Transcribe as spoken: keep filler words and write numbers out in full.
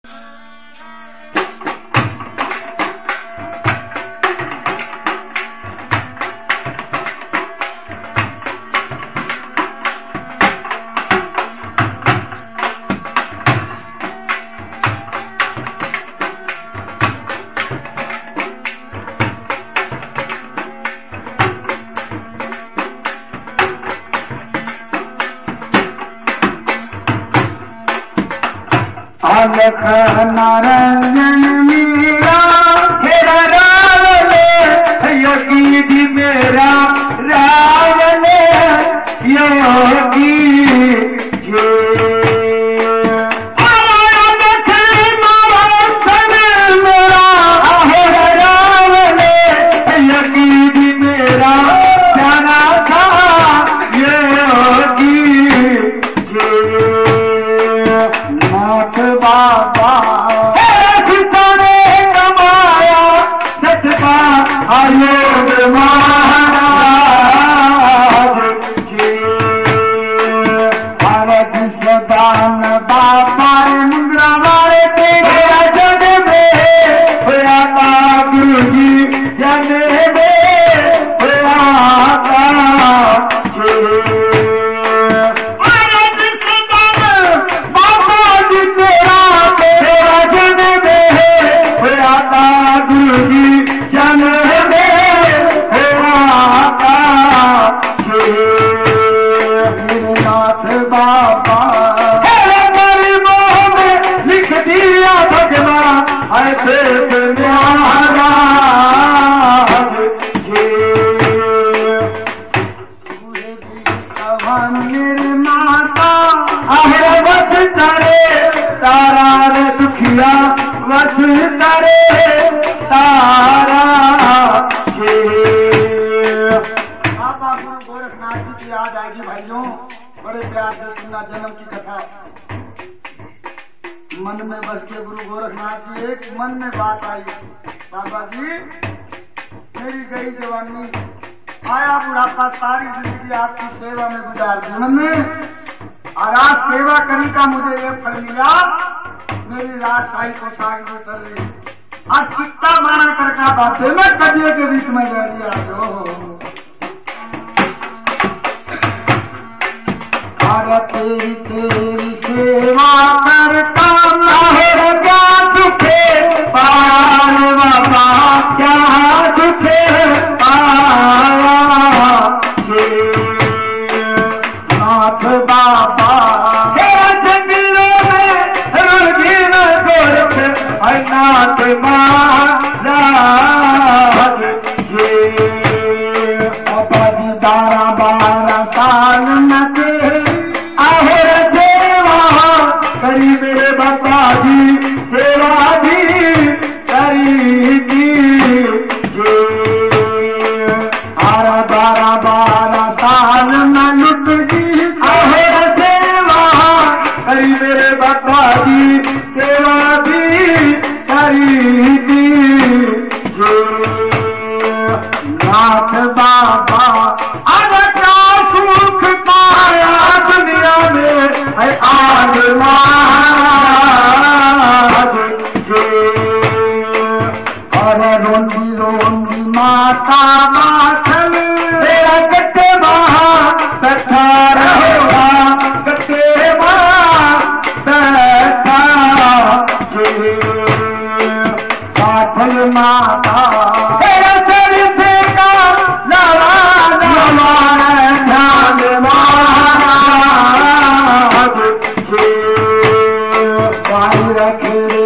अलख नारायण मीरा तेरा रावण योगी मेरा रावण योगी बस करे तारा बाबा गुरु गोरखनाथ जी की याद आएगी भाइयों। बड़े प्यार से सुनना जन्म की कथा। मन में बस के गुरु गोरखनाथ जी एक मन में बात आई, बाबा जी मेरी गई जवानी, आया बुढ़ापा, सारी जिंदगी आपकी सेवा में गुजार दी मैंने, और आज सेवा करी का मुझे ये फल मिला। मेरी रात साई को साग में चल रही और चिट्टा माना करका बातें मैं कदियों के बीच में जा रही आज हो तेरी तेरी सेवा करता है क्या सुखे पार बाबा, क्या सुखे पाया नाथ बाबा नाथ महाराज बाबा जी बारह बारह साल न थे आहर सेवा करी मेरे बाबा जी, सेवा भी करी थी बारह बारह बारह साल न लुट दी आहर सेवा करी मेरे बाबा जी, सेवा भी नाथ बाबा आज क्या सुख पाया दुनिया में है आज और रोंदी रोंदी माता माथल तेरा कटे महा तथा रहेगा कटे महा माथल माता रखे